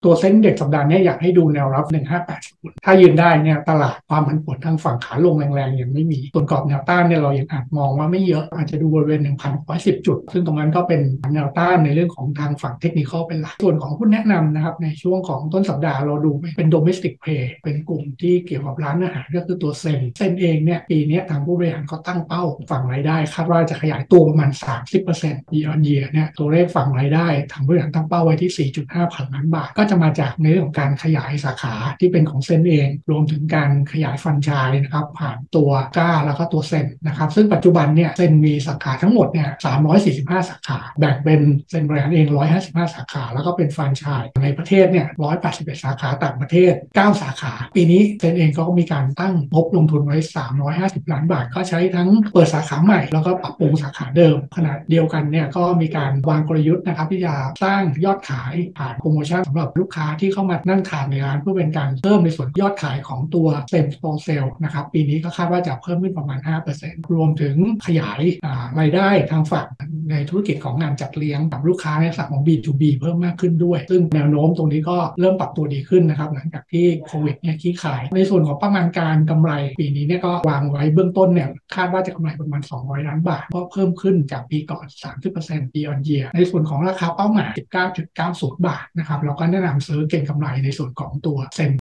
ตัวเซ็นเด็กสัปดาห์นี้อยากให้ดูแนวรับ1580ถ้ายืนได้เนี่ยตลาดความผันผวนทางฝั่งขาลงแรงๆยังไม่มีส่วนกรอบแนวต้านเนี่ยเรายังอาจมองว่าไม่เยอะอาจจะดูบริเวณ1,610 จุดซึ่งตรงนั้นก็เป็นแนวต้านในเรื่องของทางฝั่งเทคนิคเป็นหลักส่วนของหุ้นแนะนำนะครับในช่วงของต้นสัปดาห์เราดูเป็น domestic play เป็นกลุ่มที่เกี่ยวกับร้านอาหารก็คือตัวเซนเองเนี่ยปีนี้ทางผู้บริหารเขาตั้งเป้าฝั่งรายได้คาดว่าจะขยายตัวประมาณ 30% year on year เนี่ยตัวเลขฝั่งรายได้ทางผู้บริหารตั้งเป้าไว้ที่ 4.5 พันล้านบาทก็จะมาจากในเรื่องของการขยายสาขาที่เป็นของเซนเองรวมถึงการขยายแฟรนไชส์นะครับผ่านตัวก้าแล้วก็ตัวเซนนะครับซึ่งปัจจุบันเนี่ยเซนมีสาขาทั้งหมดเนี่ย345 สาขาแบ่งเป็นเซนบริหารเอง155 สาขาแล้วก็เป็นแฟรนไชส์ในประเทศเนี่ย181 สาขาต่างประเทศ9 สาขาปีนี้เซนเองก็มีการตั้งงบลงทุนไว้350 ล้านบาทก็ใช้ทั้งเปิดสาขาใหม่แล้วก็ปรับปรุงสาขาเดิมขณะเดียวกันเนี่ยก็มีการวางกลยุทธ์นะครับที่จะสร้างยอดขายผ่านโปรโมชั่นสำหรับลูกค้าที่เข้ามานั่งทานในร้านเพื่อเป็นการเพิ่มในส่วนยอดขายของตัวเซมสโตร์เซลนะครับปีนี้ก็คาดว่าจะเพิ่มขึ้นประมาณ 5% รวมถึงขยายรายได้ทางฝั่งในธุรกิจของงานจัดเลี้ยงกับลูกค้าในฝั่งของ B2B เพิ่มมากขึ้นด้วยซึ่งแนวโน้มตรงนี้ก็เริ่มปรับตัวดีขึ้นนะครับหลังจากที่โควิดเนี่ยคลี่คลายในส่วนของประมาณการกำไรปีนี้เนี่ยก็วางไว้เบื้องต้นเนี่ยคาดว่าจะกำไรประมาณ200 ล้านบาทก็เพิ่มขึ้นจากปีก่อน 30% year on year ในส่วนของราคาเป้าหมาย 19.90 บาทนะครับเราก็แนะนำซื้อเก็งกำไรในส่วนของตัวเซน